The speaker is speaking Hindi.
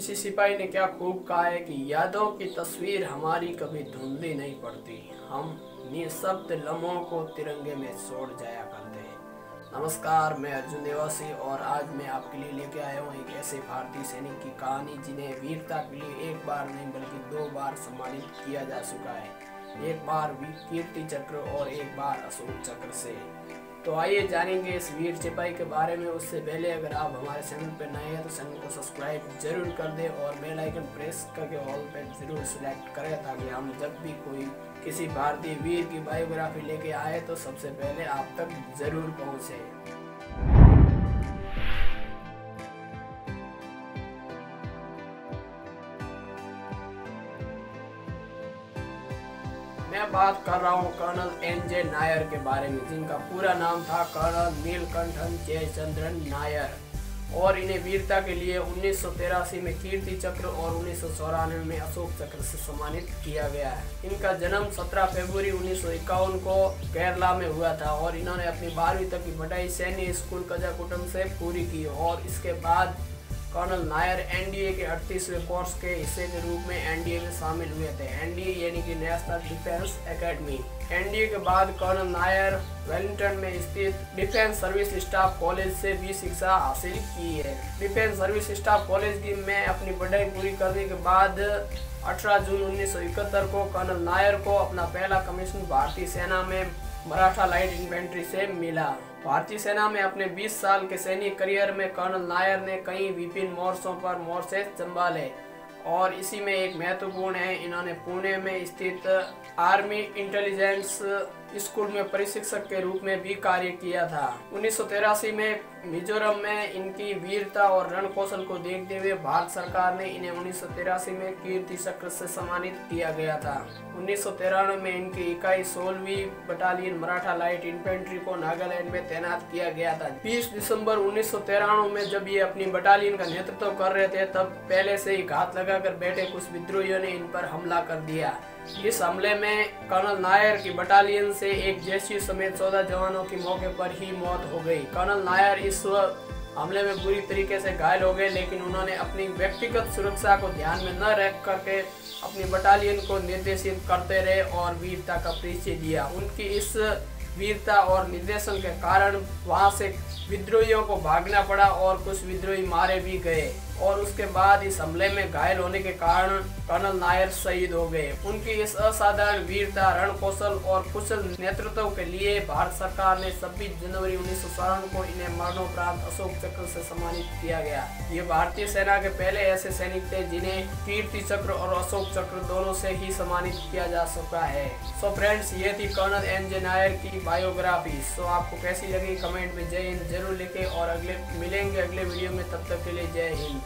किसी सिपाही ने क्या खूब कहा है कि यादों की तस्वीर हमारी कभी धुंधली नहीं पड़ती, हम निःशब्द लम्हों को तिरंगे में छोड़ जाया करते हैं। नमस्कार, मैं अर्जुन देवासी और आज मैं आपके लिए लेके आया हूँ एक ऐसे भारतीय सैनिक की कहानी जिन्हें वीरता के लिए एक बार नहीं बल्कि 2 बार सम्मानित किया जा चुका है। एक बार कीर्ति चक्र और एक बार अशोक चक्र से। तो आइए जानेंगे इस वीर सिपाही के बारे में। उससे पहले अगर आप हमारे चैनल पर नए हैं तो चैनल को सब्सक्राइब जरूर कर दें और बेल आइकन प्रेस करके ऑल पे जरूर सिलेक्ट करें ताकि हम जब भी कोई किसी भारतीय वीर की बायोग्राफी लेके आए तो सबसे पहले आप तक जरूर पहुँचे। मैं बात कर रहा हूँ कर्नल एन.जे. नायर के बारे में, जिनका पूरा नाम था कर्नल नीलकंठन जयचंद्रन नायर और इन्हें वीरता के लिए 1983 में कीर्ति चक्र और 1994 में अशोक चक्र से सम्मानित किया गया है। इनका जन्म 17 फरवरी 1951 को केरला में हुआ था और इन्होंने अपनी 12वीं तक की पढ़ाई सैन्य स्कूल कजाकुटम से पूरी की और इसके बाद कर्नल नायर एनडीए के 38वें कोर्स के हिस्से के रूप में एनडीए में शामिल हुए थे। एनडीए यानी कि नेशनल डिफेंस एकेडमी। एनडीए के बाद कर्नल नायर वेलिंगटन में स्थित डिफेंस सर्विस स्टाफ कॉलेज से भी शिक्षा हासिल की है। डिफेंस सर्विस स्टाफ कॉलेज की में अपनी पढ़ाई पूरी करने के बाद 18 जून 1971 को कर्नल नायर को अपना पहला कमीशन भारतीय सेना में मराठा लाइट इन्फेंट्री से मिला। भारतीय सेना में अपने 20 साल के सैनिक करियर में कर्नल नायर ने कई विभिन्न मोर्चों पर मोर्चे संभाले और इसी में एक महत्वपूर्ण है, इन्होंने पुणे में स्थित आर्मी इंटेलिजेंस स्कूल में प्रशिक्षक के रूप में भी कार्य किया था। 1983 में मिजोरम में इनकी वीरता और रणकौशल को देखते हुए भारत सरकार ने इन्हें 1983 में कीर्ति चक्र से सम्मानित किया गया था। 1993 में इनकी इकाई 16वीं बटालियन मराठा लाइट इन्फेंट्री को नागालैंड में तैनात किया गया था। 20 दिसंबर 1993 में जब ये अपनी बटालियन का नेतृत्व कर रहे थे तब पहले से ही घात लगाकर बैठे कुछ विद्रोहियों ने इन पर हमला कर दिया। इस हमले में कर्नल नायर की बटालियन से एक जेसी समेत 14 जवानों की मौके पर ही मौत हो गई। कर्नल नायर इस हमले में बुरी तरीके से घायल हो गए, लेकिन उन्होंने अपनी व्यक्तिगत सुरक्षा को ध्यान में न रख करके अपनी बटालियन को निर्देशित करते रहे और वीरता का परिचय दिया। उनकी इस वीरता और निर्देशन के कारण वहां से विद्रोहियों को भागना पड़ा और कुछ विद्रोही मारे भी गए और उसके बाद इस हमले में घायल होने के कारण कर्नल नायर शहीद हो गए। उनकी इस असाधारण वीरता, रणकौशल और कुशल नेतृत्व के लिए भारत सरकार ने 26 जनवरी 1997 को इन्हें मरणोपरांत अशोक चक्र से सम्मानित किया गया। ये भारतीय सेना के पहले ऐसे सैनिक थे जिन्हें कीर्ति चक्र और अशोक चक्र दोनों से ही सम्मानित किया जा चुका है। सो फ्रेंड्स, ये थी कर्नल एन.जे. नायर की बायोग्राफी। सो आपको कैसी लगी कमेंट में जय हिंद जरूर लिखें और मिलेंगे अगले वीडियो में। तब तक के लिए जय हिंद।